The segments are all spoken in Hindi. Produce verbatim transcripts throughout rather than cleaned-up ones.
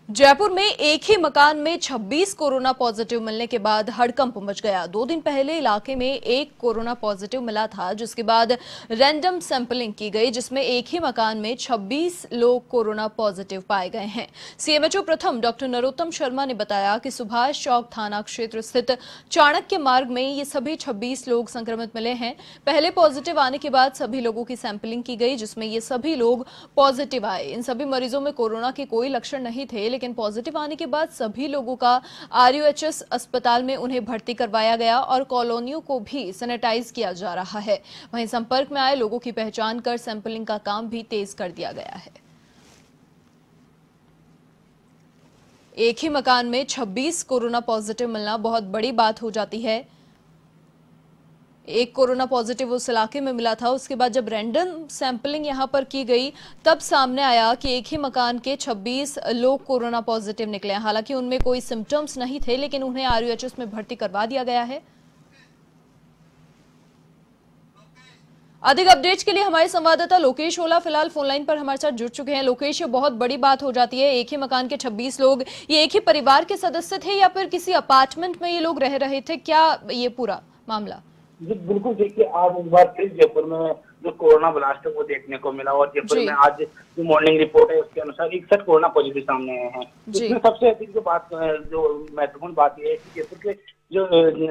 जयपुर में एक ही मकान में छब्बीस कोरोना पॉजिटिव मिलने के बाद हड़कंप मच गया। दो दिन पहले इलाके में एक कोरोना पॉजिटिव मिला था, जिसके बाद रैंडम सैंपलिंग की गई, जिसमें एक ही मकान में छब्बीस लोग कोरोना पॉजिटिव पाए गए हैं। सीएमएचओ प्रथम डॉक्टर नरोत्तम शर्मा ने बताया कि सुभाष चौक थाना क्षेत्र स्थित चाणक्य मार्ग में ये सभी छब्बीस लोग संक्रमित मिले हैं। पहले पॉजिटिव आने के बाद सभी लोगों की सैंपलिंग की गई, जिसमें ये सभी लोग पॉजिटिव आए। इन सभी मरीजों में कोरोना के कोई लक्षण नहीं थे, लेकिन पॉजिटिव आने के बाद सभी लोगों का आरयूएचएस अस्पताल में उन्हें भर्ती करवाया गया और कॉलोनियों को भी सैनिटाइज किया जा रहा है। वहीं संपर्क में आए लोगों की पहचान कर सैंपलिंग का काम भी तेज कर दिया गया है। एक ही मकान में छब्बीस कोरोना पॉजिटिव मिलना बहुत बड़ी बात हो जाती है। एक कोरोना पॉजिटिव उस इलाके में मिला था, उसके बाद जब रैंडम सैंपलिंग यहां पर की गई तब सामने आया कि एक ही मकान के छब्बीस लोग कोरोना पॉजिटिव निकले। हालांकि उनमें कोई सिम्टम्स नहीं थे, लेकिन उन्हें आरयूएचएस में भर्ती करवा दिया गया है। अधिक अपडेट्स के लिए हमारे संवाददाता लोकेश ओला फिलहाल फोन लाइन पर हमारे साथ जुड़ चुके हैं। लोकेश, ये बहुत बड़ी बात हो जाती है, एक ही मकान के छब्बीस लोग, ये एक ही परिवार के सदस्य थे या फिर किसी अपार्टमेंट में ये लोग रह रहे थे? क्या ये पूरा मामला? जी बिल्कुल, देखिए आज एक बार फिर जयपुर में जो कोरोना ब्लास्ट है वो देखने को मिला और जयपुर में आज जो मॉर्निंग रिपोर्ट है उसके अनुसार इकसठ कोरोना पॉजिटिव सामने आए हैं। इसमें सबसे अधिक जो बात जो महत्वपूर्ण बात यह है कि जयपुर के जो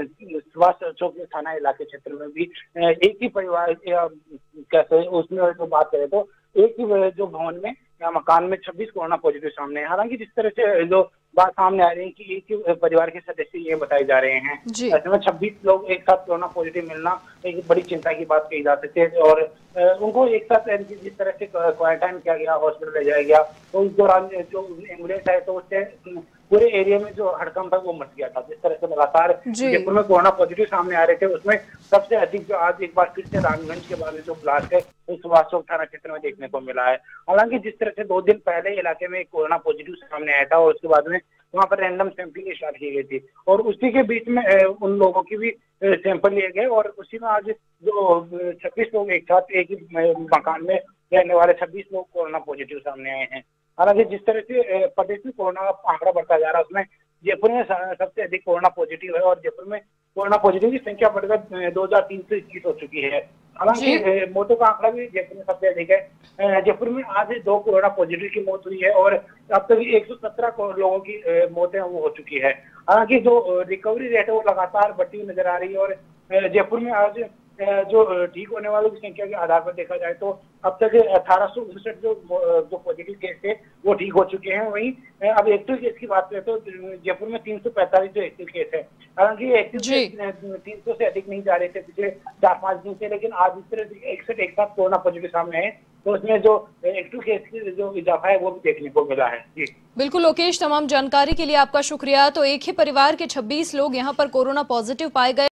सुभाष चौक थाना इलाके क्षेत्र में भी एक ही परिवार कैसे उसमें जो बात करें तो एक ही जो भवन में या मकान में छब्बीस कोरोना पॉजिटिव सामने है। हालांकि जिस तरह से जो बात सामने आ रही है कि एक ही परिवार के सदस्य ये बताए जा रहे हैं, ऐसे में छब्बीस लोग एक साथ कोरोना पॉजिटिव मिलना एक बड़ी चिंता की बात कही जा सकती है और उनको एक साथ जिस तरह से क्वारंटाइन किया गया, हॉस्पिटल ले जाया गया, तो उस दौरान जो एम्बुलेंस है तो उससे पूरे एरिया में जो हड़कंप है वो मच गया था। जिस तरह से लगातार जयपुर में कोरोना पॉजिटिव सामने आ रहे थे, उसमें सबसे अधिक जो आज एक बार फिर से रामगंज के बाद जो ब्लास्ट है वो सुभाष चौक थाना क्षेत्र में देखने को मिला है। हालांकि जिस तरह से दो दिन पहले इलाके में कोरोना पॉजिटिव सामने आया था और उसके बाद में वहां पर रैंडम सैंपलिंग स्टार्ट की गई थी और उसी के बीच में उन लोगों की भी सैंपल लिए गए और उसी में आज जो छब्बीस लोग एक साथ एक ही मकान में रहने वाले छब्बीस लोग कोरोना पॉजिटिव सामने आए हैं। हालांकि जिस तरह से प्रदेश में कोरोना आंकड़ा बढ़ता जा रहा है उसमें जयपुर में सबसे अधिक कोरोना पॉजिटिव है और जयपुर में कोरोना पॉजिटिव की संख्या बढ़कर दो हजार तीन सौ इक्कीस हो चुकी है। हालांकि मौतों का आंकड़ा भी जयपुर में सबसे अधिक है। जयपुर में आज दो कोरोना पॉजिटिव की मौत हुई है और अब तक एक सौ सत्रह लोगों की मौतें वो हो चुकी है। हालांकि जो रिकवरी रेट है वो लगातार बढ़ती हुई नजर आ रही है और जयपुर में आज जो ठीक होने वालों की संख्या के आधार पर देखा जाए तो अब तक अठारह सौ उनसठ जो जो पॉजिटिव केस थे वो ठीक हो चुके हैं। वहीं अब एक्टिव केस की बात करें तो जयपुर में तीन सौ पैंतालीस जो एक्टिव केस है, हालांकि एक्टिव केस तीन सौ से अधिक नहीं जा रहे थे पिछले चार पांच दिन से, लेकिन आज इस तरह इकसठ एक साथ कोरोना पॉजिटिव सामने है तो उसमें जो एक्टिव केस की जो इजाफा है वो भी देखने को मिला है। जी बिल्कुल लोकेश, तमाम जानकारी के लिए आपका शुक्रिया। तो एक ही परिवार के छब्बीस लोग यहाँ पर कोरोना पॉजिटिव पाए गए।